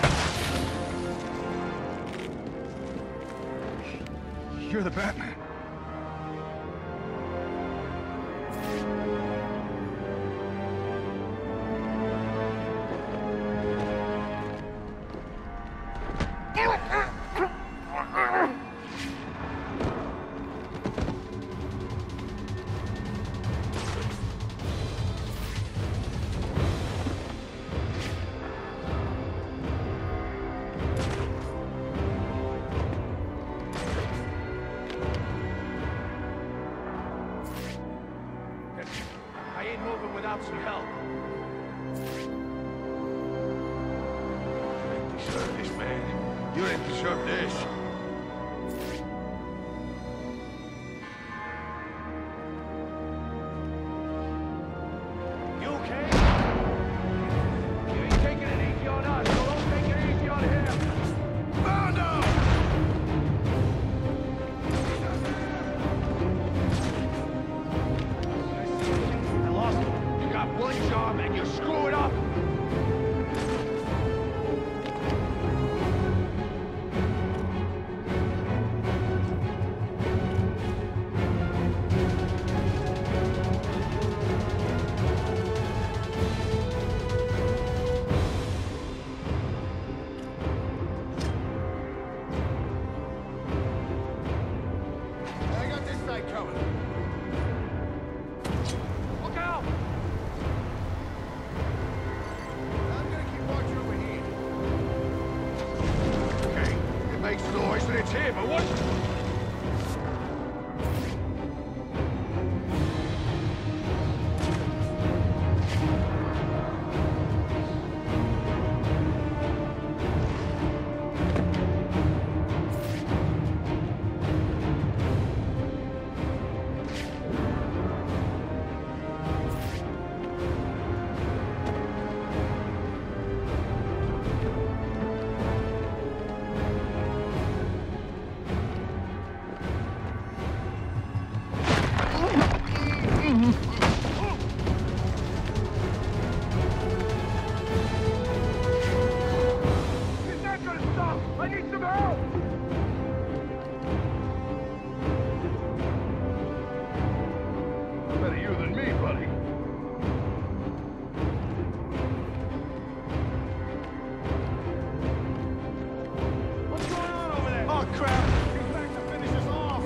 You're the Batman. Without some help. You ain't deserve this, man. You ain't deserve this. You okay? You ain't taking it easy on us, so don't take it easy on him. Found him! I lost him. You got one job and you screw it up. I got this side coming. Look out! I'm gonna keep watching over here. Okay, it makes noise when it's here, but what? He's not gonna stop! I need some help! Better you than me, buddy. What's going on over there? Oh, crap! He's back to finish us off!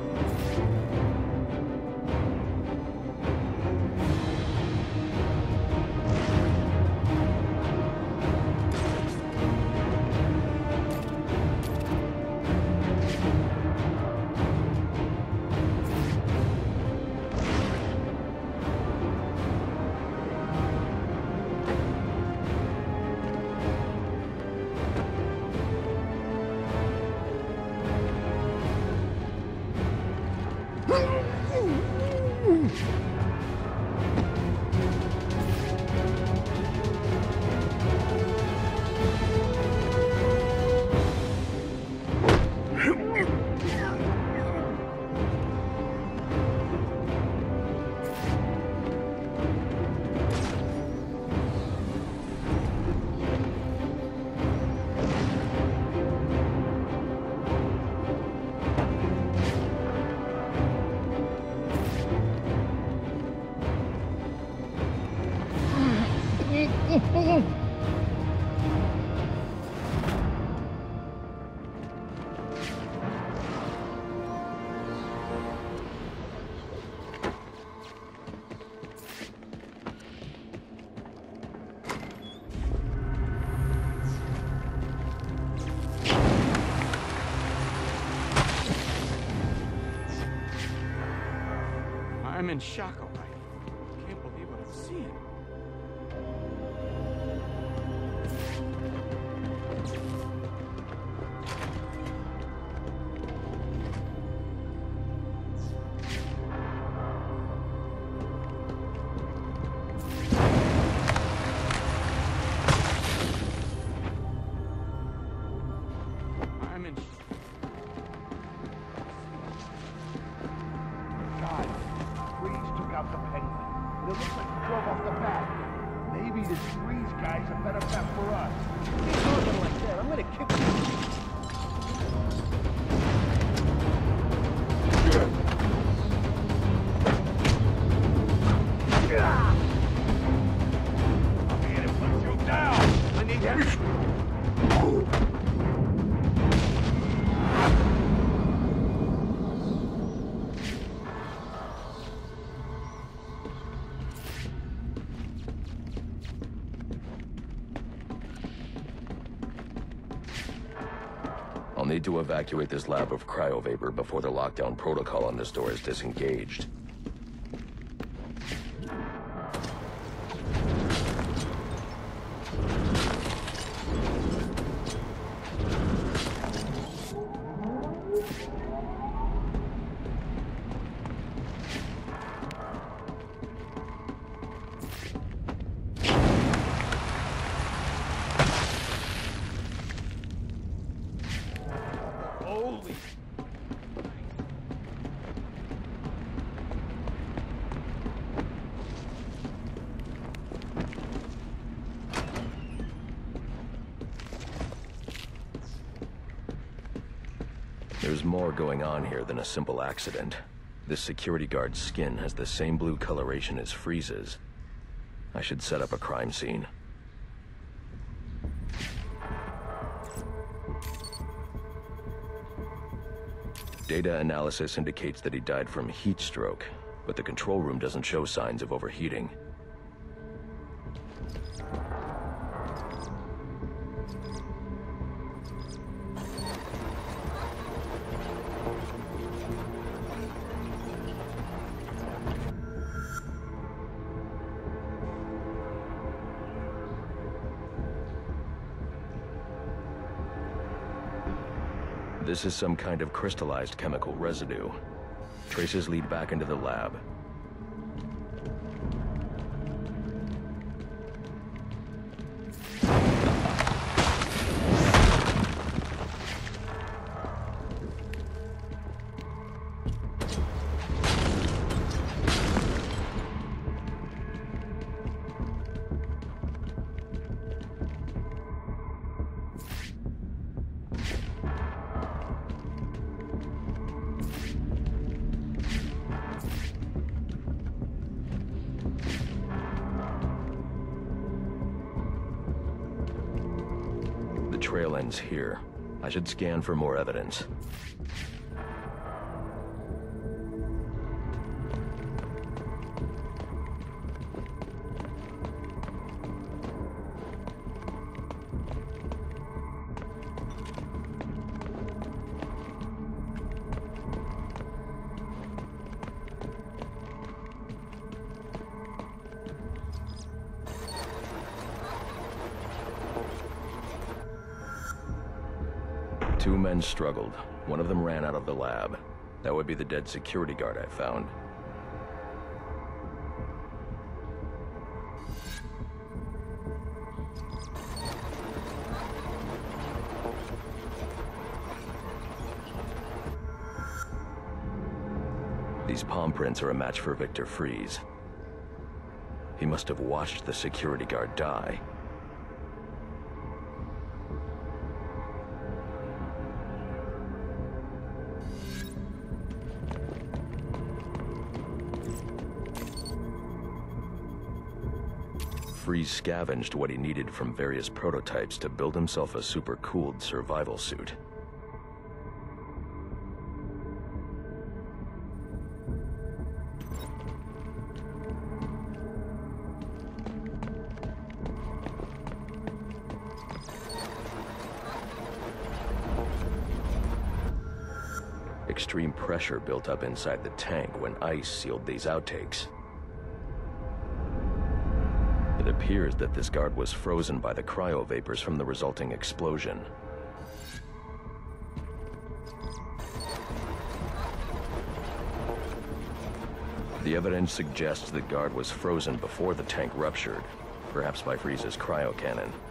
I'm in shock, all right. Can't believe what I'm seeing. I'm in. God, Freeze took out the Penguin. It looks like he drove off the bat. Maybe this Freeze guy's a better bet for us. He's talking like to kick you. I'm here to put you down. I need help. I'll need to evacuate this lab of cryovapor before the lockdown protocol on this door is disengaged. Holy. There's more going on here than a simple accident. This security guard's skin has the same blue coloration as Freeze's. I should set up a crime scene. Data analysis indicates that he died from heat stroke, but the control room doesn't show signs of overheating. This is some kind of crystallized chemical residue. Traces lead back into the lab. The trail ends here. I should scan for more evidence. Two men struggled. One of them ran out of the lab. That would be the dead security guard I found. These palm prints are a match for Victor Freeze. He must have watched the security guard die. Freeze scavenged what he needed from various prototypes to build himself a super-cooled survival suit. Extreme pressure built up inside the tank when ice sealed these outtakes. It appears that this guard was frozen by the cryovapors from the resulting explosion. The evidence suggests the guard was frozen before the tank ruptured, perhaps by Freeze's cryo cannon.